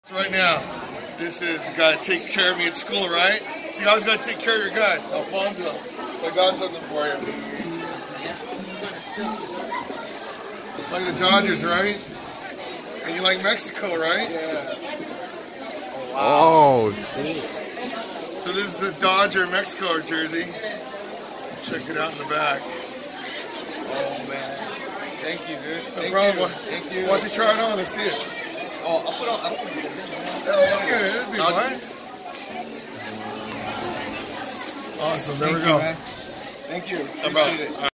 So right now, this is the guy that takes care of me at school, right? So you always got to take care of your guys, Alfonso. So I got something for you. Like the Dodgers, right? And you like Mexico, right? Yeah. Oh, shit. So this is the Dodger Mexico jersey. Check it out in the back. Oh, man. Thank you, dude. No problem. Thank you. Why don't you try it on? Let's see it. Oh, I'll put on. I don't want to get it. Oh, look at it. It'd be fine. Awesome. There we go. Thank you. No problem. Appreciate it.